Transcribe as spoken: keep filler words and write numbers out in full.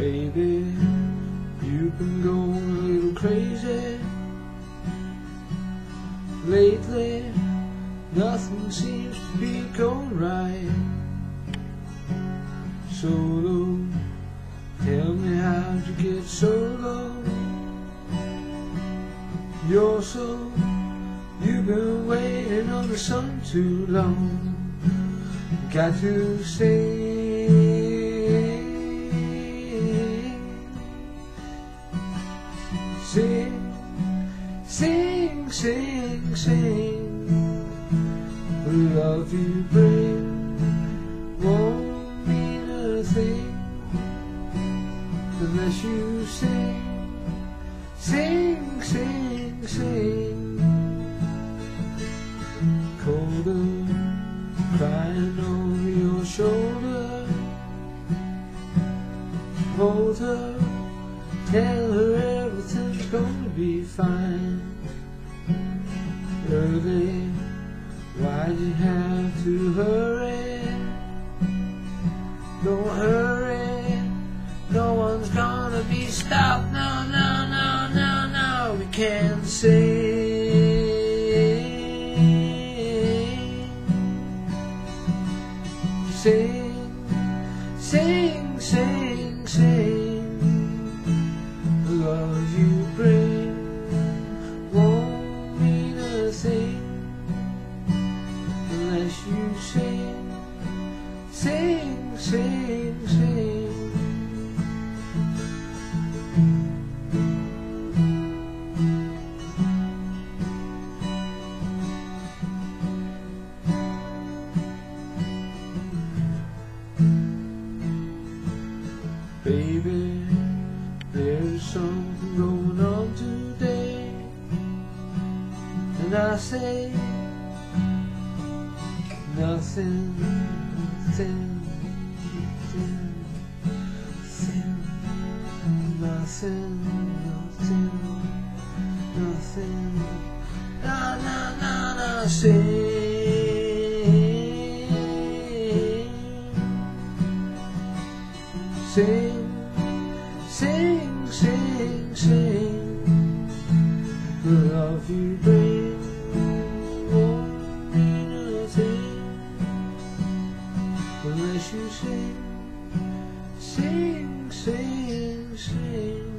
Baby, you've been going a little crazy lately. Nothing seems to be going right. So low, tell me how'd you get so low? You're so, you've been waiting on the sun too long. Got to say, sing, sing, sing, sing. The love you bring won't mean a thing unless you sing, sing, sing, sing. Colder, crying over your shoulder. Hold her, tell her everything's gonna be fine. Early, why'd you have to hurry? Don't hurry, no one's gonna be stopped. No, no, no, no, no, we can't sing. Sing, sing, sing, sing. The love you bring won't mean a thing unless you sing, sing, sing, sing. Baby, there's something going on today, and I say nothing, thin, thin, thin, nothing, nothing, nothing, na na na na, sing, sing, sing, sing, sing. The love you bring won't mean a thing unless you sing, sing, sing, sing.